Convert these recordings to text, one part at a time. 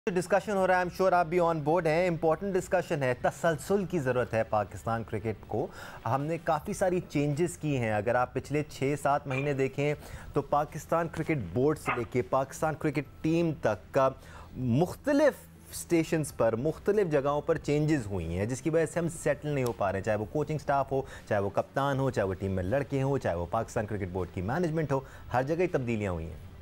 Discussion हो रहा है, आई एम श्योर आप भी ऑन बोर्ड हैं। इंपॉर्टेंट डिस्कशन है, तसलसल की ज़रूरत है पाकिस्तान क्रिकेट को। हमने काफ़ी सारी चेंजेस की हैं। अगर आप पिछले 6-7 महीने देखें तो पाकिस्तान क्रिकेट बोर्ड से लेके पाकिस्तान क्रिकेट टीम तक का मुख्तलिफ स्टेशंस पर मुख्तलिफ जगहों पर चेंजेस हुई हैं, जिसकी वजह से हम सेटल नहीं हो पा रहे हैं। चाहे वो कोचिंग स्टाफ हो, चाहे वो कप्तान हो, चाहे वो टीम में लड़के हों, चाहे वो पाकिस्तान क्रिकेट बोर्ड की मैनेजमेंट हो, हर जगह ही तब्दीलियाँ हुई हैं।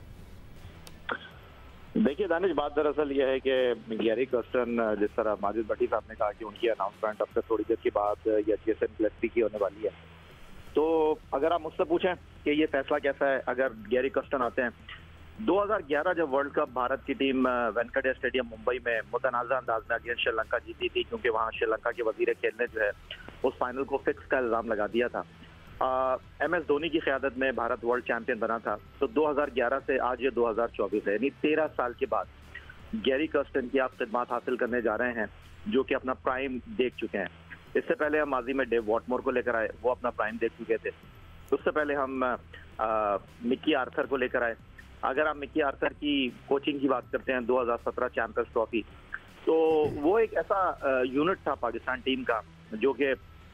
देखिए दानिश, बात दरअसल ये है कि गैरी कर्स्टन, जिस तरह माजिद भट्टी साहब ने कहा कि उनकी अनाउंसमेंट अब से थोड़ी देर के बाद या जेसन गिलेस्पी की होने वाली है, तो अगर आप मुझसे पूछें कि ये फैसला कैसा है अगर गैरी कर्स्टन आते हैं। 2011 जब वर्ल्ड कप भारत की टीम वेंकटेश स्टेडियम मुंबई में मुतनाज़ा अंदाज में अगेंस्ट श्रीलंका जीती थी, क्योंकि वहाँ श्रीलंका के वजीर खेल ने जो है उस फाइनल को फिक्स का इल्ज़ाम लगा दिया था। MS धोनी की क़यादत में भारत वर्ल्ड चैंपियन बना था। तो 2011 से आज ये 2024 है, यानी 13 साल के बाद गैरी कर्स्टन की आप खिदमत हासिल करने जा रहे हैं, जो कि अपना प्राइम देख चुके हैं। इससे पहले हम माजी में डेव वॉटमोर को लेकर आए, वो अपना प्राइम देख चुके थे। उससे पहले हम मिकी आर्थर को लेकर आए। अगर आप मिकी आर्थर की कोचिंग की बात करते हैं, 2017 चैंपियंस ट्रॉफी, तो वो एक ऐसा यूनिट था पाकिस्तान टीम का जो कि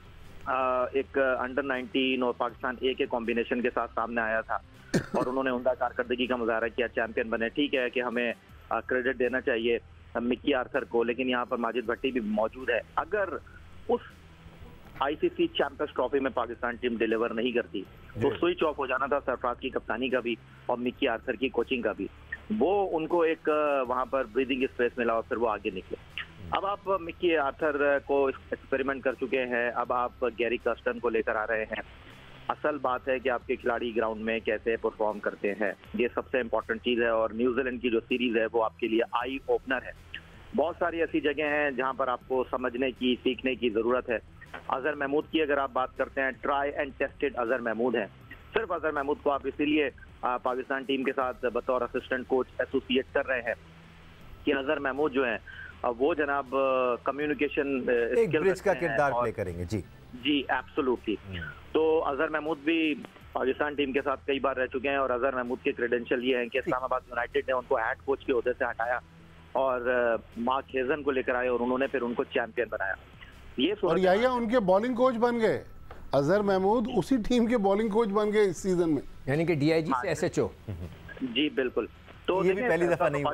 एक अंडर 19 और पाकिस्तान ए के कॉम्बिनेशन के साथ सामने आया था और उन्होंने उमदा कारकर्दगी का मुजाहरा किया, चैंपियन बने। ठीक है कि हमें क्रेडिट देना चाहिए मिकी आर्थर को, लेकिन यहाँ पर माजिद भट्टी भी मौजूद है। अगर उस ICC चैंपियंस ट्रॉफी में पाकिस्तान टीम डिलीवर नहीं करती तो स्विच ऑफ हो जाना था सरफराज की कप्तानी का भी और मिकी आर्थर की कोचिंग का भी। वो उनको एक वहाँ पर ब्रीदिंग स्पेस मिला और फिर वो आगे निकले। अब आप मिकी आर्थर को एक्सपेरिमेंट कर चुके हैं, अब आप गैरी कर्स्टन को लेकर आ रहे हैं। असल बात है कि आपके खिलाड़ी ग्राउंड में कैसे परफॉर्म करते हैं, ये सबसे इंपॉर्टेंट चीज़ है। और न्यूजीलैंड की जो सीरीज है वो आपके लिए आई ओपनर है। बहुत सारी ऐसी जगह हैं जहां पर आपको समझने की, सीखने की ज़रूरत है। अजहर महमूद की अगर आप बात करते हैं, try and tested Azhar Mahmood है। सिर्फ अजहर महमूद को आप इसीलिए पाकिस्तान टीम के साथ बतौर असिस्टेंट कोच एसोसिएट कर रहे हैं कि अजहर महमूद जो है वो जनाब कम्युनिकेशन एक ब्रिज का किरदार प्ले करेंगे। जी एब्सोल्युटली। तो अजहर महमूद भी पाकिस्तान टीम के साथ कई बार रह चुके हैं और अजहर महमूद के क्रेडेंशियल ये हैं कि इस्लामाबाद यूनाइटेड ने उनको हेड कोच के ओहदे से हटाया और मार्क हेजन को लेकर आए और उन्होंने फिर उनको चैंपियन बनाया। ये और याहिया उनके बॉलिंग कोच बन गए। अजहर महमूद उसी टीम के बॉलिंग कोच बन गए इस सीजन में, यानी कि DIG से SHO। जी बिल्कुल। तो ये भी पहली दफा नहीं हुआ।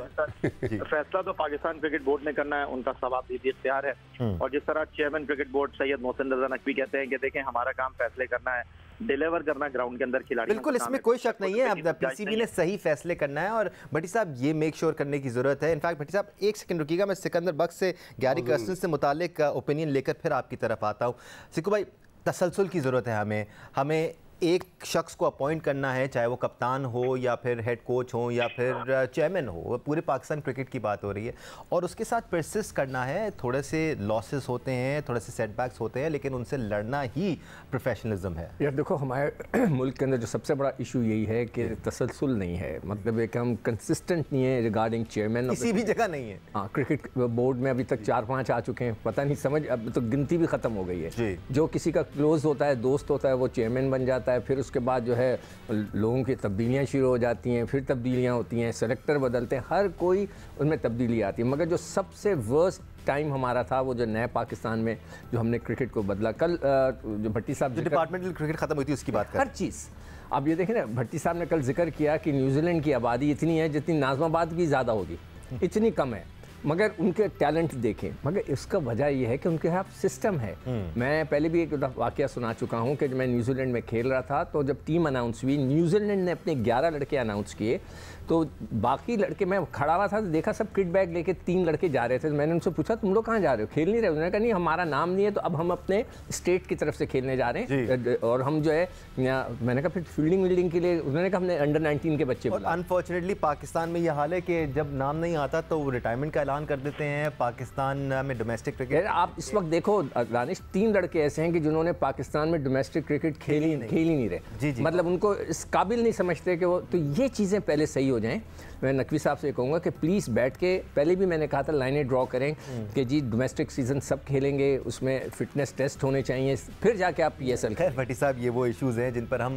फैसला तो पाकिस्तान क्रिकेट बोर्ड ने करना है, उनका सवाब भी इख्तियार है। और जिस तरह chairman cricket board Syed Mohsin Raza Naqvi कहते हैं कि देखें हमारा काम फैसले करना है, डिलीवर करना ग्राउंड के अंदर खिलाड़ी। बिल्कुल, इसमें कोई शक नहीं है। अब PCB ने सही फैसले करना है और भट्टी साहब ये मेक श्योर करने की जरूरत है। इनफैक्ट भट्टी साहब एक सेकंड रुकिएगा, मैं सिकंदर बख्श से गैरी कर्स्टन से मुतालिक ओपिनियन लेकर फिर आपकी तरफ आता हूँ। सिक्कू भाई, तसलसल की ज़रूरत है। हमें एक शख्स को अपॉइंट करना है, चाहे वो कप्तान हो या फिर हेड कोच हो या फिर चेयरमैन हो। पूरे पाकिस्तान क्रिकेट की बात हो रही है और उसके साथ परसिस्ट करना है। थोड़े से लॉसेस होते हैं, थोड़े से सेटबैक्स होते हैं, लेकिन उनसे लड़ना ही प्रोफेशनलिज्म है। यार देखो, हमारे मुल्क के अंदर जो सबसे बड़ा इशू यही है कि तसलसल नहीं है। मतलब है कि हम कंसिस्टेंट नहीं है रिगार्डिंग चेयरमैन, किसी भी जगह नहीं है। हाँ, क्रिकेट बोर्ड में अभी तक 4-5 आ चुके हैं, पता नहीं समझ, अब तो गिनती भी ख़त्म हो गई है। जो किसी का क्लोज होता है, दोस्त होता है, वो चेयरमैन बन जाता है। फिर उसके बाद जो है लोगों की तब्दीलियाँ शुरू हो जाती हैं, फिर तब्दीलियाँ होती हैं, सेलेक्टर बदलते हैं, हर कोई उनमें तब्दीली आती है। मगर जो सबसे वर्स्ट टाइम हमारा था वो जो नए पाकिस्तान में जो हमने क्रिकेट को बदला। कल जो भट्टी साहब जो डिपार्टमेंटल क्रिकेट खत्म हुई थी उसकी बात कर, हर चीज़ आप ये देखें ना, भट्टी साहब ने कल जिक्र किया कि न्यूजीलैंड की आबादी इतनी है जितनी नाज़माबाद की ज़्यादा होगी, इतनी कम है, मगर उनके टैलेंट देखें। मगर इसका वजह यह है कि उनके यहाँ सिस्टम है। मैं पहले भी एक वाक़या सुना चुका हूँ कि जब मैं न्यूजीलैंड में खेल रहा था तो जब टीम अनाउंस हुई, न्यूजीलैंड ने अपने 11 लड़के अनाउंस किए, तो बाकी लड़के, मैं खड़ा हुआ था तो देखा सब किट बैग लेके 3 लड़के जा रहे थे। तो मैंने उनसे पूछा तुम लोग कहाँ जा रहे हो, खेल नहीं रहे? उन्होंने कहा नहीं, हमारा नाम नहीं है, तो अब हम अपने स्टेट की तरफ से खेलने जा रहे हैं और हम जो है, मैंने कहा फिर फील्डिंग वील्डिंग के लिए, उन्होंने कहा हमने अंडर 19 के बच्चे। और अनफॉर्चुनेटली पाकिस्तान में यह हाल है कि जब नाम नहीं आता तो रिटायरमेंट का ऐलान कर देते हैं। पाकिस्तान में डोमेस्टिक क्रिकेट, आप इस वक्त देखो दानिश, 3 लड़के ऐसे हैं कि जिन्होंने पाकिस्तान में डोमेस्टिक क्रिकेट खेल ही नहीं रहे। मतलब उनको इस काबिल नहीं समझते कि वो, तो ये चीज़ें पहले सही हो जाएं। मैं नकवी साहब से कहूँगा कि प्लीज़ बैठ के, पहले भी मैंने कहा था लाइनें ड्रॉ करें कि जी डोमेस्टिक सीजन सब खेलेंगे, उसमें फिटनेस टेस्ट होने चाहिए, फिर जाके आप PSL। खैर भट्टी साहब, ये वो इश्यूज़ हैं जिन पर हम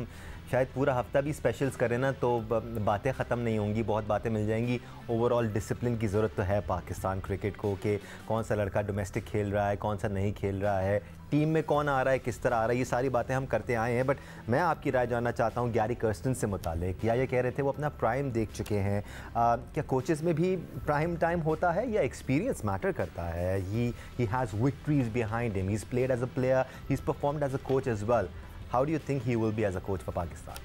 शायद पूरा हफ्ता भी स्पेशल्स करें ना तो बातें ख़त्म नहीं होंगी, बहुत बातें मिल जाएंगी। ओवरऑल डिसिप्लिन की ज़रूरत तो है पाकिस्तान क्रिकेट को, कि कौन सा लड़का डोमेस्टिक खेल रहा है, कौन सा नहीं खेल रहा है, टीम में कौन आ रहा है, किस तरह आ रहा है, ये सारी बातें हम करते आए हैं। बट मैं आपकी राय जानना चाहता हूँ गैरी कर्स्टन से मुतालिक। या ये कह रहे थे वो अपना प्राइम देख चुके हैं, क्या कोचेस में भी प्राइम टाइम होता है या एक्सपीरियंस मैटर करता है? He has victories behind him, he is played as a player, he is performed as a coach as well. How do you think he will be as a coach for Pakistan?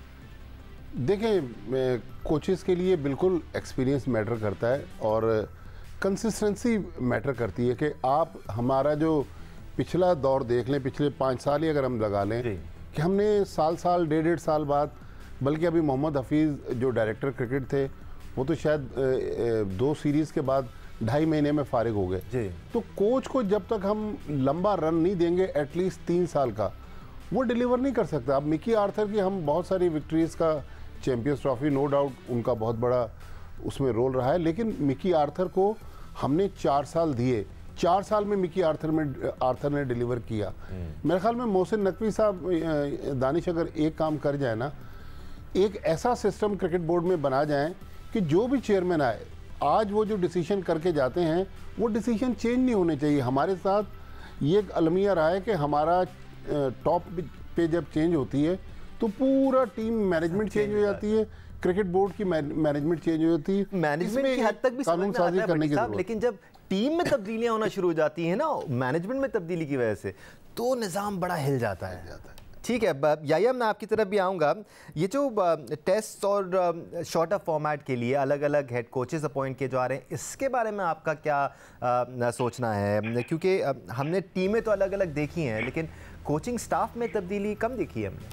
देखें, coaches के लिए बिल्कुल experience matter करता है और consistency matter करती है कि आप हमारा जो पिछला दौर देख लें, पिछले 5 साल ही अगर हम लगा लें कि हमने साल डेढ़ साल बाद, बल्कि अभी मोहम्मद हफीज़ जो डायरेक्टर क्रिकेट थे वो तो शायद 2 सीरीज़ के बाद 2.5 महीने में फारिग हो गए। तो कोच को जब तक हम लंबा रन नहीं देंगे एटलीस्ट 3 साल का, वो डिलीवर नहीं कर सकता। अब मिकी आर्थर की हम बहुत सारी विक्ट्रीज़ का, चैम्पियंस ट्रॉफी नो डाउट उनका बहुत बड़ा उसमें रोल रहा है, लेकिन मिकी आर्थर को हमने 4 साल दिए, 4 साल में मिकी आर्थर ने डिलीवर किया। मेरे ख्याल में मोहसिन नकवी साहब, दानिश अगर एक काम कर जाए ना, एक ऐसा सिस्टम क्रिकेट बोर्ड में बना जाए कि जो भी चेयरमैन आए, आज वो जो डिसीजन करके जाते हैं वो डिसीजन चेंज नहीं होने चाहिए। हमारे साथ ये एक अलमिया रहा है कि हमारा टॉप पे जब चेंज होती है तो पूरा टीम मैनेजमेंट चेंज हो जाती है, क्रिकेट बोर्ड की मैनेजमेंट चेंज हो जाती है। मैनेजमेंट की हद तक भी कानून साजी करने की जरूरत, लेकिन जब टीम में तब्दीलियां होना शुरू हो जाती हैं ना मैनेजमेंट में तब्दीली की वजह से, तो निज़ाम बड़ा हिल जाता है। ठीक है याया, मैं आपकी तरफ भी आऊँगा। ये जो टेस्ट और शॉर्टर फॉर्मेट के लिए अलग अलग हेड कोचेस अपॉइंट किए जा रहे हैं, इसके बारे में आपका क्या सोचना है? क्योंकि हमने टीमें तो अलग अलग देखी हैं, लेकिन कोचिंग स्टाफ में तब्दीली कम देखी है हमने।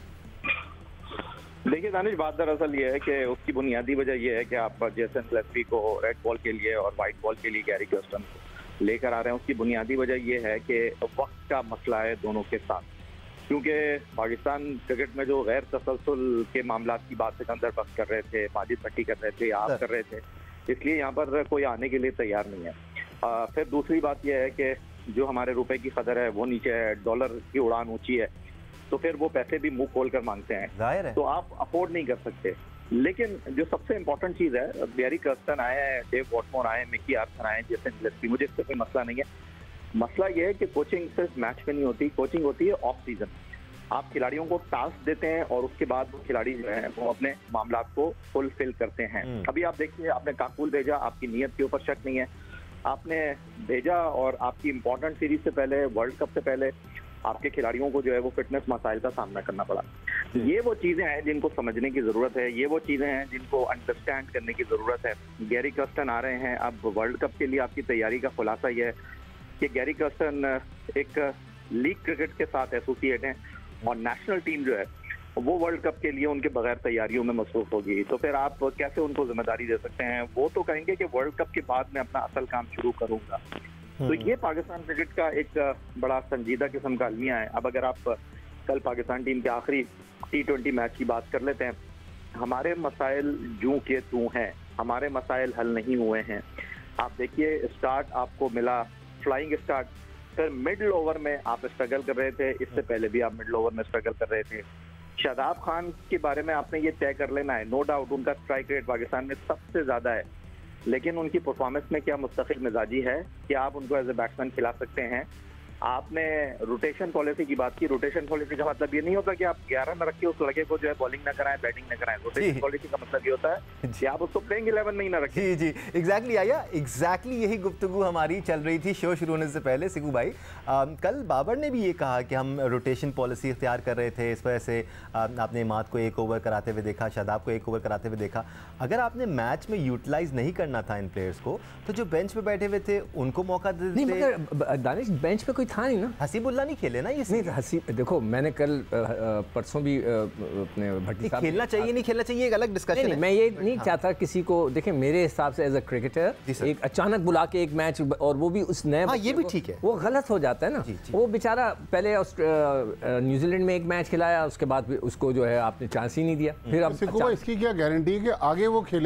देखिए दानिश, बात दरअसल ये है कि उसकी बुनियादी वजह यह है कि आप जेसन गिलेस्पी को रेड बॉल के लिए और वाइट बॉल के लिए गैरी कर्स्टन को लेकर आ रहे हैं। उसकी बुनियादी वजह यह है कि वक्त का मसला है दोनों के साथ, क्योंकि पाकिस्तान क्रिकेट में जो गैर तसलसल के मामला की बात सिकंदर बख्श कर रहे थे, माजिद भट्टी कर रहे थे, आप कर रहे थे, इसलिए यहाँ पर कोई आने के लिए तैयार नहीं है। फिर दूसरी बात यह है कि जो हमारे रुपए की कदर है वो नीचे है, डॉलर की उड़ान ऊंची है, तो फिर वो पैसे भी मुंह खोल कर मांगते हैं, जाहिर है। तो आप अफोर्ड नहीं कर सकते। लेकिन जो सबसे इम्पोर्टेंट चीज़ है, गैरी कर्स्टन आए हैं, डेव वॉटमोर आए हैं, मिकी आर्थर आए हैं, जेसन गिलेस्पी, मुझे इससे कोई मसला नहीं है। मसला ये है कि कोचिंग सिर्फ मैच में नहीं होती, कोचिंग होती है ऑफ सीजन। आप खिलाड़ियों को टास्क देते हैं और उसके बाद वो खिलाड़ी जो है वो अपने मामला को फुलफिल करते हैं। अभी आप देखिए, आपने काकुल भेजा, आपकी नीयत के ऊपर शक नहीं है, आपने भेजा और आपकी इंपॉर्टेंट सीरीज से पहले, वर्ल्ड कप से पहले आपके खिलाड़ियों को जो है वो फिटनेस मसाइल का सामना करना पड़ा। ये वो चीजें हैं जिनको समझने की जरूरत है, ये वो चीजें हैं जिनको अंडरस्टैंड करने की जरूरत है। गैरी कर्स्टन आ रहे हैं, अब वर्ल्ड कप के लिए आपकी तैयारी का खुलासा ये है कि गैरी कर्स्टन एक लीग क्रिकेट के साथ एसोसिएट हैं और नेशनल टीम जो है वो वर्ल्ड कप के लिए उनके बगैर तैयारियों में मसरूफ होगी, तो फिर आप कैसे उनको जिम्मेदारी दे सकते हैं? वो तो कहेंगे कि वर्ल्ड कप के बाद मैं अपना असल काम शुरू करूंगा। तो ये पाकिस्तान क्रिकेट का एक बड़ा संजीदा किस्म का अलमिया है। अब अगर आप कल पाकिस्तान टीम के आखिरी T20 मैच की बात कर लेते हैं, हमारे मसाइल जूं के तूं हैं, हमारे मसाइल हल नहीं हुए हैं। आप देखिए, स्टार्ट आपको मिला फ्लाइंग स्टार्ट, फिर मिडल ओवर में आप स्ट्रगल कर रहे थे, इससे पहले भी आप मिडल ओवर में स्ट्रगल कर रहे थे। शादाब खान के बारे में आपने ये तय कर लेना है, नो डाउट उनका स्ट्राइक रेट पाकिस्तान में सबसे ज्यादा है, लेकिन उनकी परफॉर्मेंस में क्या मुस्तकिल मिजाजी है कि आप उनको एज ए बैट्समैन खिला सकते हैं? आपने रोटेशन पॉलिसी की बात की, रोटेशन पॉलिसी का मतलब ये नहीं होता कि आप 11 में रखिए उस लड़के को जो है बॉलिंग ना कराएं, बैटिंग ना कराएं। रोटेशन पॉलिसी का मतलब ये होता है कि आप उसको प्लेइंग 11 में ही ना रखें। जी एग्जैक्टली आया, एग्जैक्टली यही गुफ्तगू हमारी चल रही थी शो शुरू होने से पहले। सिकू भाई, कल बाबर ने भी ये कहा कि हम रोटेशन पॉलिसी इख्तियार कर रहे थे, इस वजह से आपने इमाद को 1 ओवर कराते हुए देखा, शादाब को 1 ओवर कराते हुए देखा। अगर आपने मैच में यूटिलाइज नहीं करना था इन प्लेयर्स को, तो जो बेंच पे बैठे हुए थे उनको मौका दे देते। नहीं, मगर दानिश बेंच पे कोई था नहीं ना, हसीबुल्ला नहीं खेले ना ये। नहीं हसीब, देखो मैंने कल परसों भी अपने भट्टी साहब, खेलना चाहिए नहीं खेलना चाहिए एक अलग डिस्कशन है। मैं ये नहीं चाहता किसी को, देखिए मेरे हिसाब से एज अ क्रिकेटर एक अचानक बुला के एक मैच, और वो भी उस नए, ये भी ठीक है, वो गलत हो जाता है ना। वो बेचारा पहले न्यूजीलैंड में एक मैच खिलाया, उसके बाद उसको जो है आपने चांस ही नहीं दिया। फिर अब इसकी क्या गारंटी है कि आगे वो खेलेगा?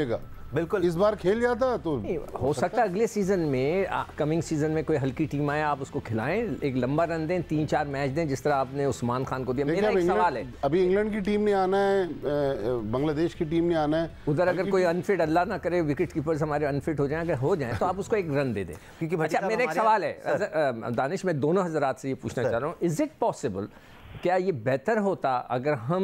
बिल्कुल इस बार खेल जाता तो हो सकता है अगले सीजन में, कमिंग सीजन में कोई हल्की टीम आए, आप उसको खिलाएं, एक लंबा रन दें, 3-4 मैच दें, जिस तरह आपने उस्मान खान को दिया। मेरा एक सवाल है, अभी इंग्लैंड की टीम ने आना है, बांग्लादेश की टीम ने आना है, उधर अगर कोई अनफिट, अल्लाह ना करे विकेट कीपर्स हमारे अनफिट हो जाएं, अगर हो जाएं तो आप उसको एक रन दे दें। क्योंकि अच्छा, मेरा एक सवाल है दानिश, मैं दोनों हजरात से ये पूछना चाह रहा हूँ, इज इट पॉसिबल, क्या ये बेहतर होता अगर हम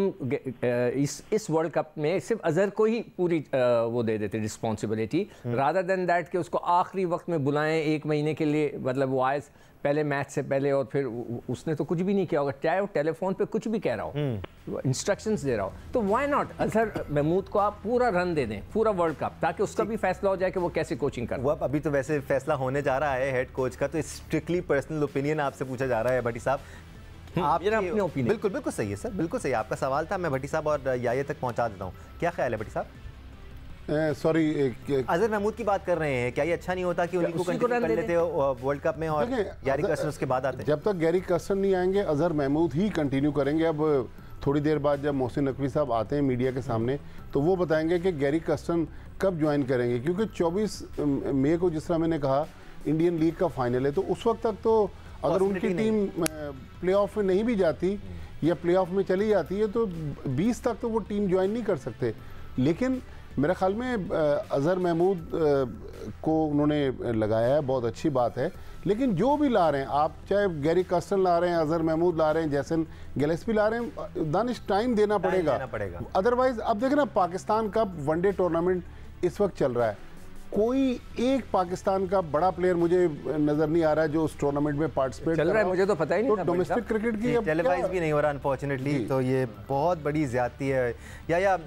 इस वर्ल्ड कप में सिर्फ अजहर को ही पूरी वो दे देते रिस्पॉन्सिबिलिटी, रादर देन दैट कि उसको आखिरी वक्त में बुलाएं 1 महीने के लिए, मतलब वो आए पहले मैच से पहले और फिर उसने तो कुछ भी नहीं किया होगा, चाहे वो टेलीफोन पे कुछ भी कह रहा हो, इंस्ट्रक्शंस दे रहा हो, तो व्हाई नॉट अजहर महमूद को आप पूरा रन दे दें पूरा वर्ल्ड कप, ताकि उसका भी फैसला हो जाए कि वो कैसे कोचिंग कर। वो अभी तो वैसे फैसला होने जा रहा है हेड कोच का, तो स्ट्रिक्टली पर्सनल ओपिनियन आपसे पूछा जा रहा है भट्टी साहब। आप अपने ओपिनियन बिल्कुल बिल्कुल सही है सर, बिल्कुल सही, आपका सवाल था, मैं भट्टी साहब और याये तक पहुंचा देता हूँ। क्या ख्याल है भट्टी साहब? सॉरी, अजहर महमूद की बात कर रहे हैं, क्या ये अच्छा नहीं होता कि उन्हीं को कंटिन्यू कर लेते हो वर्ल्ड कप में और गैरी कर्स्टन उसके बाद आते? जब तक गैरी कर्स्टन नहीं आएंगे अजहर महमूद ही कंटिन्यू करेंगे। अब थोड़ी देर बाद जब मोहसिन नकवी साहब आते हैं मीडिया के सामने तो वो बताएंगे कि गैरी कर्स्टन कब ज्वाइन करेंगे, क्योंकि 24 मई को जिस तरह मैंने कहा इंडियन लीग का फाइनल है, तो उस वक्त तक तो अगर उनकी टीम प्लेऑफ में नहीं भी जाती या प्लेऑफ में चली जाती है तो 20 तक तो वो टीम ज्वाइन नहीं कर सकते। लेकिन मेरे ख्याल में अजहर महमूद को उन्होंने लगाया है, बहुत अच्छी बात है। लेकिन जो भी ला रहे हैं आप, चाहे गैरी कर्स्टन ला रहे हैं, अजहर महमूद ला रहे हैं, जैसन गिलेस्पी ला रहे हैं, दानिश टाइम देना पड़ेगा। अदरवाइज अब देखें ना, पाकिस्तान कप वनडे टूर्नामेंट इस वक्त चल रहा है, कोई एक पाकिस्तान का बड़ा प्लेयर मुझे नजर नहीं आ रहा है जो उस टूर्नामेंट में पार्टिसिपेट चल रहा है, मुझे तो पता ही नहीं था। डोमेस्टिक क्रिकेट की टेलीवाइज भी नहीं हो रहा अनफॉर्चुनेटली, तो ये बहुत बड़ी ज्यादती है। या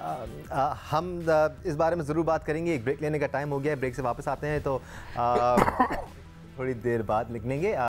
हम इस बारे में ज़रूर बात करेंगे। एक ब्रेक लेने का टाइम हो गया है, ब्रेक से वापस आते हैं तो थोड़ी देर बाद निकलेंगे।